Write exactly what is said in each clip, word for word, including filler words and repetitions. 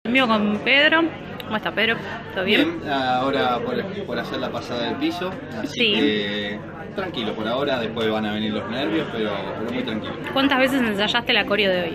Amigo con Pedro. ¿Cómo está Pedro? ¿Todo bien? Bien, ahora por, por hacer la pasada del piso, así Sí. que tranquilo por ahora, después van a venir los nervios, pero, pero muy tranquilo. ¿Cuántas veces ensayaste la coreo de hoy?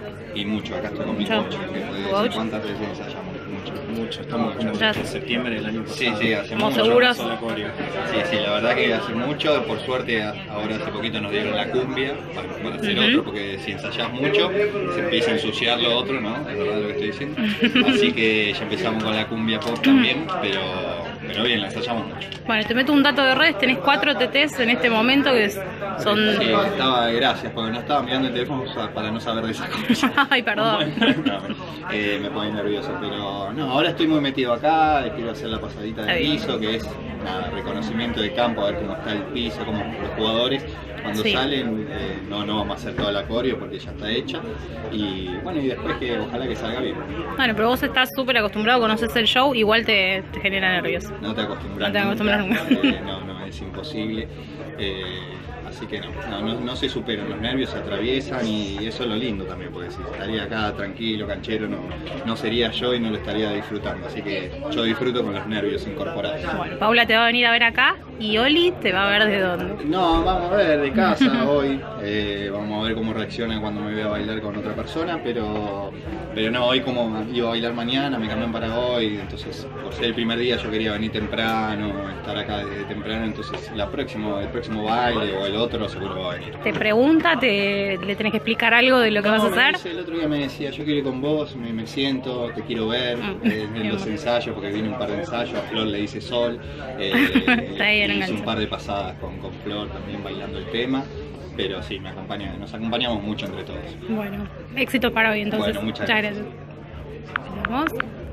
Y mucho, acá estoy con mi Mucho. coach, que puede ¿Tu coach? decir cuántas veces ensayamos. Mucho. Mucho, estamos como Ya. desde septiembre del año pasado. Sí, sí, hace ¿Estamos mucho. seguros? Sola coreo. Sí, sí, la verdad que hace mucho, por suerte ahora hace poquito nos dieron la cumbia para, para hacer Ujú. otro, porque si ensayás mucho se empieza a ensuciar lo otro, ¿no? Es verdad lo que estoy diciendo. Así que ya empezamos con la cumbia pop también, pero, pero bien, la ensayamos mucho. Bueno, te meto un dato de redes. Tenés cuatro T Ts en este momento que es- son... Sí, estaba, gracias, porque no estaba mirando el teléfono para no saber de esas cosas. Ay, perdón. No, eh, me pone nervioso, pero no, ahora estoy muy metido acá, les quiero hacer la pasadita Está del bien. piso, que es nada, reconocimiento de campo, a ver cómo está el piso, cómo los jugadores cuando Sí. salen, eh, no, no vamos a hacer toda la coreo porque ya está hecha, y bueno, y después que ojalá que salga bien. Bueno, pero vos estás súper acostumbrado, conoces el show, igual te, te genera nervios. No te acostumbras No te acostumbras nunca, nunca. eh, no, no, es imposible. Eh, así que no, no, no, no se superan, los nervios se atraviesan y eso es lo lindo también, porque si estaría acá tranquilo, canchero, no, no sería yo y no lo estaría disfrutando. Así que yo disfruto con los nervios incorporados. Bueno, Paula te va a venir a ver acá y Oli te va a ver de dónde. No, vamos a ver de casa hoy, eh, vamos a ver cómo reacciona cuando me vea bailar con otra persona, pero, pero no, hoy como iba a bailar mañana, me cambian para hoy, entonces por ser el primer día yo quería venir temprano, estar acá desde temprano, entonces la próxima, el próximo baile o el otro seguro va a venir. Te pregunta, te, le tenés que explicar algo de lo que No, vas a me hacer. dice, el otro día me decía, yo quiero ir con vos, me, me siento, te quiero ver, Mm. eh, en los ensayos, porque vine un par de ensayos, a Flor le hice Sol, eh, Está bien, hice engancha. un par de pasadas con, con Flor también bailando el tema, pero sí, me acompaña, nos acompañamos mucho entre todos. Bueno, éxito para hoy entonces. Bueno, muchas gracias. Nos vemos.